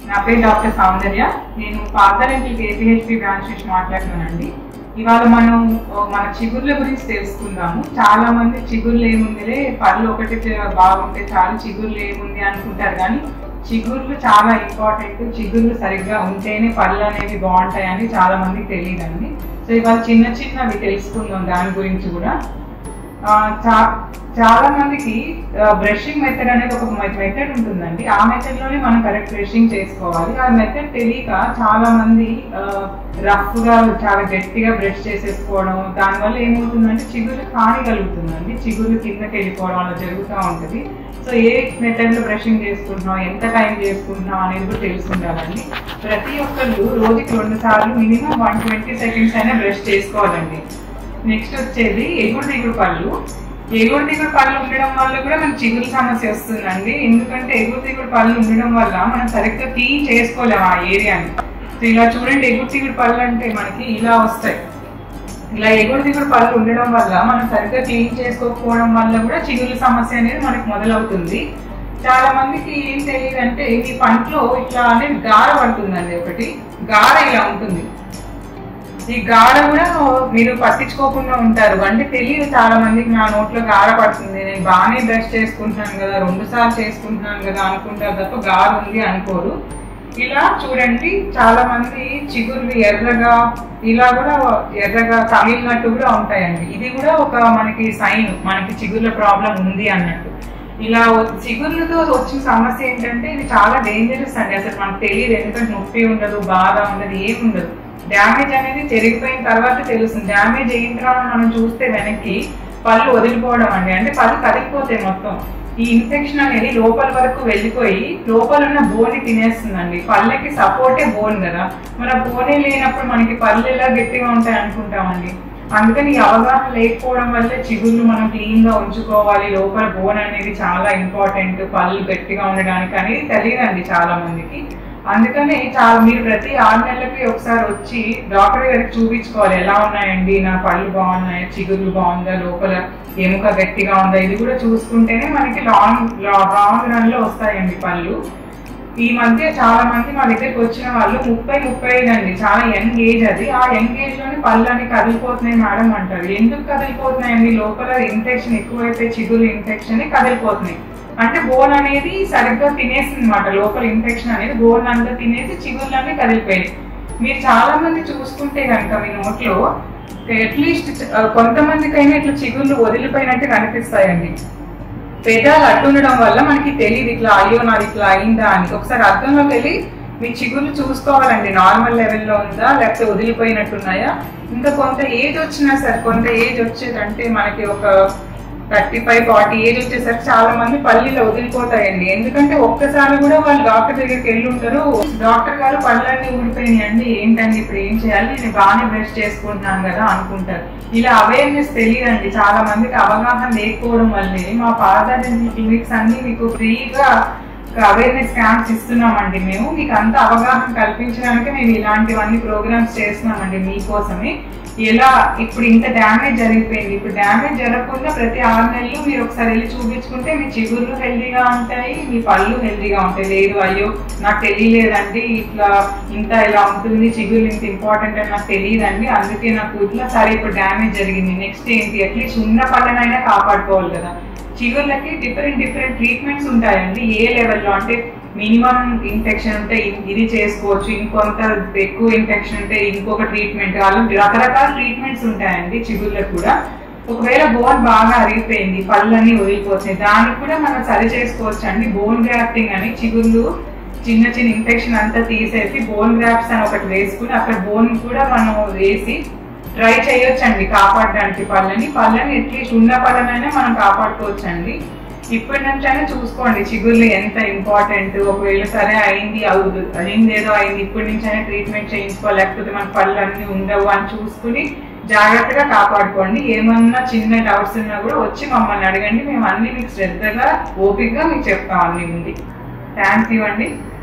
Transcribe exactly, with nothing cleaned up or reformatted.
నా పేరు డాక్టర్ సౌందర్య. నేను పార్థ డెంటల్ కేపీహెచ్పి బ్రాంచ్ నుంచి మాట్లాడుతున్నానండి. ఇవాళ మనం మన చిగుర్ల గురించి తెలుసుకుందాము. చాలా మంది చిగుర్లు ఏముందిలే, పళ్ళు ఒకటి బాగుంటే చాలు, చిగుర్లు ఏముంది అనుకుంటారు. కానీ చిగుర్లు చాలా ఇంపార్టెంట్. చిగుర్లు సరిగ్గా ఉంటేనే పళ్ళు అనేవి బాగుంటాయని చాలా మందికి తెలియదండి. సో ఇవాళ చిన్న చిన్నవి తెలుసుకుందాం దాని గురించి కూడా. చా చాలా మందికి బ్రషింగ్ మెథడ్ అనేది ఒక మెథడ్ ఉంటుందండి. ఆ మెథడ్ లోనే మనం కరెక్ట్ బ్రషింగ్ చేసుకోవాలి. ఆ మెథడ్ తెలియక చాలా మంది రఫ్ గా చాలా గట్టిగా బ్రష్ చేసేసుకోవడం, దానివల్ల ఏమవుతుందంటే చిగురు హాని కలుగుతుందండి. చిగురు కిందకి వెళ్ళిపోవడం అలా జరుగుతూ ఉంటుంది. సో ఏ మెథడ్ లో బ్రషింగ్ చేసుకుంటున్నాం, ఎంత టైం చేసుకుంటున్నాం అనేది కూడా తెలుసుకుంటారండి. ప్రతి ఒక్కళ్ళు రోజుకి రెండు సార్లు మినిమం వన్ ట్వంటీ సెకండ్స్ అయినా బ్రష్ చేసుకోవాలండి. నెక్స్ట్ వచ్చేది ఎగుడు దిగుడు పళ్ళు. ఎగుడు దిగుడు పళ్ళు ఉండడం వల్ల కూడా మనకి చిగురు సమస్య వస్తుందండి. ఎందుకంటే ఎగుడు దిగుడు పళ్ళు ఉండడం వల్ల మనం సరిగ్గా క్లీన్ చేసుకోలేము ఆ ఏరియాని. సో ఇలా చూడండి, ఎగుడు దిగుడు పళ్ళు అంటే మనకి ఇలా వస్తాయి. ఇలా ఎగుడు దిగుడు పళ్ళు ఉండడం వల్ల మనం సరిగ్గా క్లీన్ చేసుకోకపోవడం వల్ల కూడా చిగురు సమస్య అనేది మనకి మొదలవుతుంది. చాలా మందికి ఏం తెలియదు అంటే ఈ పంటలో ఇట్లా అనేది గార పడుతుందండి. ఒకటి గార ఇలా ఉంటుంది. ఈ గార కూడా మీరు పట్టించుకోకుండా ఉంటారు. అంటే తెలియదు చాలా మందికి, నా నోట్లో గార పడుతుంది, నేను బాగానే బ్రష్ చేసుకుంటున్నాను కదా, రెండు సార్లు చేసుకుంటున్నాను కదా అనుకుంటారు తప్ప గార ఉంది అనుకోరు. ఇలా చూడండి, చాలా మంది చిగుర్లు ఎర్రగా ఇలా కూడా ఎర్రగా తగిలినట్టు కూడా ఉంటాయండి. ఇది కూడా ఒక మనకి సైన్, మనకి చిగుర్ల ప్రాబ్లం ఉంది అన్నట్టు. ఇలా చిగుర్లతో వచ్చిన సమస్య ఏంటంటే ఇది చాలా డేంజరస్ అండి. అసలు మనకు తెలియదు, ఎందుకంటే నొప్పి ఉండదు, బాధ ఉండదు, ఏముండదు. డ్యామేజ్ అనేది జరిగిపోయిన తర్వాత తెలుస్తుంది. డ్యామేజ్ అయిన తర్వాత మనం చూస్తే వెనక్కి పళ్ళు వదిలిపోవడం అండి. అంటే పళ్ళు కదిలిపోతాయి మొత్తం. ఈ ఇన్ఫెక్షన్ అనేది లోపల వరకు వెళ్ళిపోయి లోపల ఉన్న బోన్ తినేస్తుందండి. పళ్ళకి సపోర్టే బోన్ కదా, మన బోనే లేనప్పుడు మనకి పళ్ళు ఎలా గట్టిగా ఉంటాయి అనుకుంటామండి. అందుకని ఈ అవగాహన లేకపోవడం వల్ల చిగుర్లు మనం క్లీన్ గా ఉంచుకోవాలి, లోపల బోన్ అనేది చాలా ఇంపార్టెంట్ పళ్ళు గట్టిగా ఉండడానికి అనేది తెలియదండి చాలా మందికి. అందుకని చాలా మీరు ప్రతి ఆరు నెలలకి ఒకసారి వచ్చి డాక్టర్ గారికి చూపించుకోవాలి, ఎలా ఉన్నాయండి నా పళ్ళు బాగున్నాయి, చిగుర్లు బాగుందా, లోపల ఎముక గట్టిగా ఉందా, ఇది కూడా చూసుకుంటేనే మనకి లాంగ్ లాంగ్ రన్ లో వస్తాయండి పళ్ళు. ఈ మధ్య చాలా మంది మా దగ్గరికి వచ్చిన వాళ్ళు ముప్పై ముప్పై ఐదు అండి, చాలా యంగ్ ఏజ్ అది. ఆ యంగ్ ఏజ్ లోని పళ్ళు అని కదిలిపోతున్నాయి మేడం అంటారు. ఎందుకు కదిలిపోతున్నాయండి? లోపల ఇన్ఫెక్షన్ ఎక్కువైతే చిగురు ఇన్ఫెక్షన్ కదిలిపోతున్నాయి. అంటే బోన్ అనేది సరిగ్గా తినేసింది అనమాట. లోపల ఇన్ఫెక్షన్ అనేది బోన్ అంతా తినేసి చిగుర్లన్నీ కదిలిపోయాయి. మీరు చాలా మంది చూసుకుంటే కనుక మీ నోట్లో అట్లీస్ట్ కొంతమందికైనా ఇట్లా చిగుర్లు వదిలిపోయినట్టు కనిపిస్తాయండి. పెదాలు అడ్డుండడం వల్ల మనకి తెలియదు ఇట్లా అయ్యో నాది ఇట్లా అయిందా అని. ఒకసారి అద్దంలోకి వెళ్ళి మీ చిగుర్లు చూసుకోవాలండి, నార్మల్ లెవెల్లో ఉందా లేకపోతే వదిలిపోయినట్టున్నాయా. ఇంకా కొంత ఏజ్ వచ్చినా సరే, కొంత ఏజ్ వచ్చేదంటే మనకి ఒక థర్టీ ఫైవ్ ఫార్టీ ఏజ్ వచ్చేసరికి చాలా మంది పళ్ళిలో వదిలిపోతాయండి. ఎందుకంటే ఒక్కసారి కూడా వాళ్ళు డాక్టర్ దగ్గరికి వెళ్ళి ఉంటారు, డాక్టర్ గారు పళ్ళన్నీ ఊడిపోయినాయండి, ఏంటండి ఇప్పుడు ఏం చేయాలి, నేను బాగానే బ్రష్ చేసుకుంటున్నాను కదా అనుకుంటారు. ఇలా అవేర్నెస్ తెలియదండి చాలా మందికి. అవగాహన లేకపోవడం వల్లే మా పార్థ డెంటల్ క్లినిక్స్ అన్ని మీకు ఫ్రీగా అవేర్నెస్ క్యాంప్స్ ఇస్తున్నామండి. మేము మీకు అంత అవగాహన కల్పించడానికి మేము ఇలాంటివన్నీ ప్రోగ్రామ్స్ చేస్తున్నామండి మీకోసమే. ఎలా ఇప్పుడు ఇంత డ్యామేజ్ జరిగిపోయింది, ఇప్పుడు డ్యామేజ్ జరగకుండా ప్రతి ఆరు నెలలు మీరు ఒకసారి వెళ్ళి చూపించుకుంటే మీ చిగుర్లు హెల్దీగా ఉంటాయి, మీ పళ్ళు హెల్దీగా ఉంటాయి. లేదు అయ్యో నాకు తెలియలేదండి ఇట్లా ఇంత ఇలా ఉంటుంది, చిగుర్లు ఇంత ఇంపార్టెంట్ అని నాకు తెలియదండి, అందుకే నాకు ఇట్లా సరే ఇప్పుడు డ్యామేజ్ జరిగింది, నెక్స్ట్ ఏంటి, అట్లీస్ట్ ఉన్న పళ్ళనైనా కాపాడుకోవాలి కదా. చిగుర్లకి డిఫరెంట్ డిఫరెంట్ ట్రీట్మెంట్స్ ఉంటాయండి. ఏ లెవెల్లో అంటే మినిమం ఇన్ఫెక్షన్ ఉంటే ఇది చేసుకోవచ్చు, ఇంకొంత ఎక్కువ ఇన్ఫెక్షన్ ఉంటే ఇంకొక ట్రీట్మెంట్, అలా రకరకాల ట్రీట్మెంట్స్ ఉంటాయండి చిగుర్లకు కూడా. ఒకవేళ బోన్ బాగా అరిగిపోయింది, పళ్ళన్నీ వదిలిపోతాయి, దానికి కూడా మనం సరి చేసుకోవచ్చు అండి. బోన్ గ్రాఫ్టింగ్ అని చిగుర్లు చిన్న చిన్న ఇన్ఫెక్షన్ అంతా తీసేసి బోన్ గ్రాఫ్ట్స్ అని ఒకటి వేసుకుని అక్కడ బోన్ కూడా మనం వేసి ట్రై చేయొచ్చండి కాపాడడానికి పళ్ళని. పళ్ళని అట్లీస్ట్ ఉన్న పళ్ళనైనా మనం కాపాడుకోవచ్చండి. ఇప్పటి నుంచి అయినా చూసుకోండి చిగుర్లు ఎంత ఇంపార్టెంట్. ఒకవేళ సరే అయింది అవుదు అయింది ఏదో అయింది, ఇప్పటి నుంచి అయినా ట్రీట్మెంట్ చేయించుకోవాలి, లేకపోతే మన పళ్ళు అన్ని ఉండవు అని చూసుకుని జాగ్రత్తగా కాపాడుకోండి. ఏమన్నా చిన్న డౌట్స్ ఉన్నా కూడా వచ్చి మమ్మల్ని అడగండి, మేము అన్ని మీకు శ్రద్ధగా ఓపికగా మీకు చెప్తాం అన్ని ఉంది. థ్యాంక్ యూ అండి.